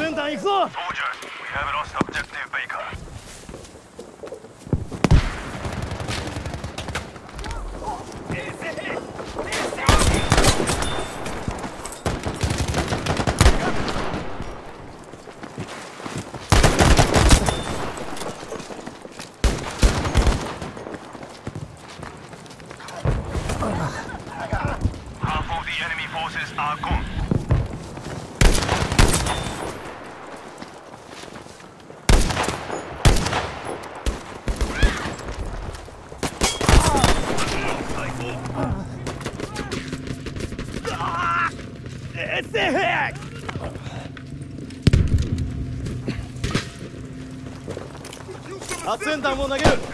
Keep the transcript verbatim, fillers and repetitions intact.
分弾行くぞ。 Soldiers, we have lost objective Baker. Half of the enemy forces are gone. It's a hack! 発煙弾を投げる。